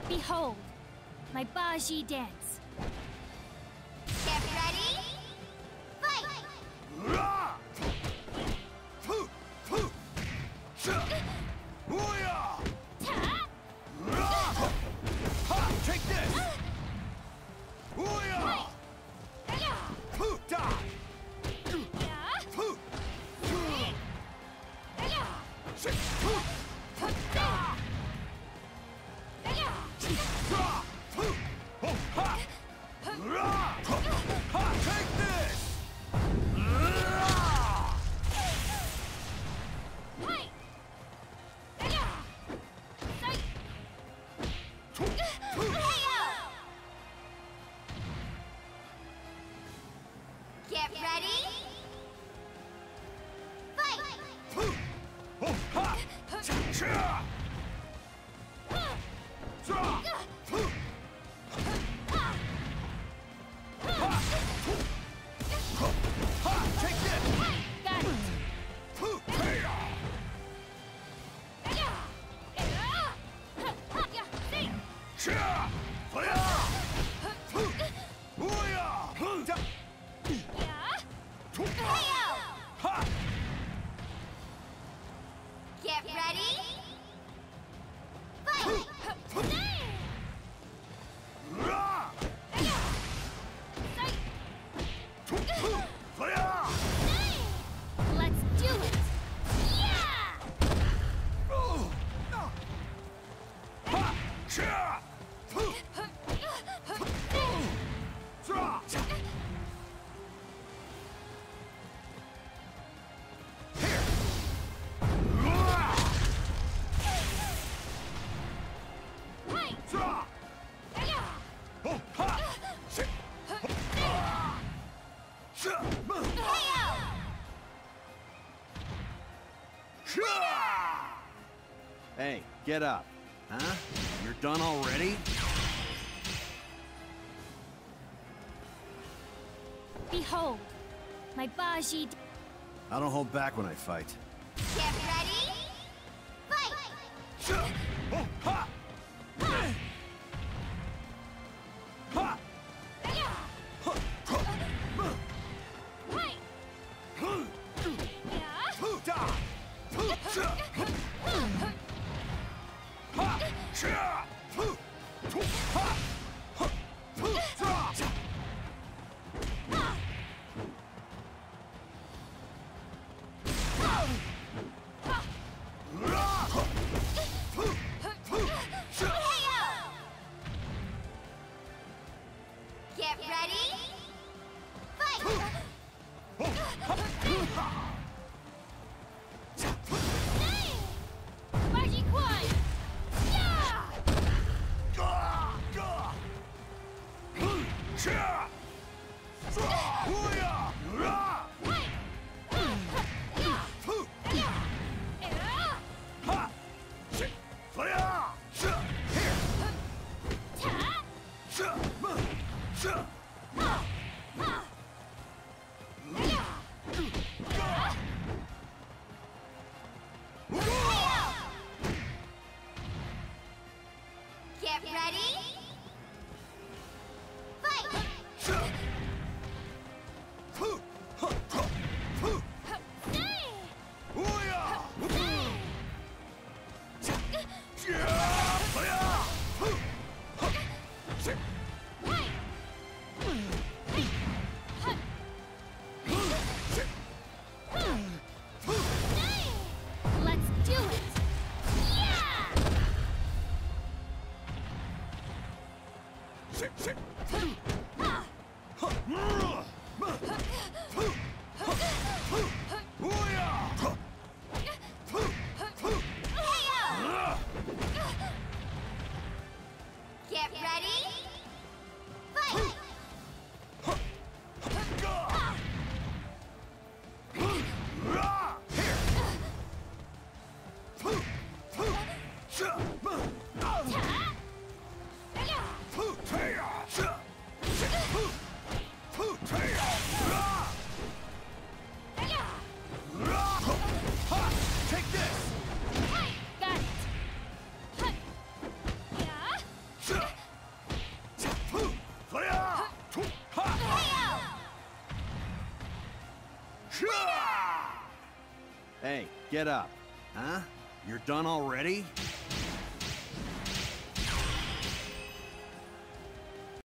Behold, my Baji dance. Get ready, fight! Take this! Get ready, fight! Take this! Got it. Get ready, fight! Let's do it. Yeah! Hey, get up. Huh? You're done already? Behold, my Baji. I don't hold back when I fight. Get ready, fight! Get ready, fight! Baji Quan! Yeah! Get ready, fight! Let's do it. Yeah! Get ready, fight! Hey, get up. Huh? You're done already?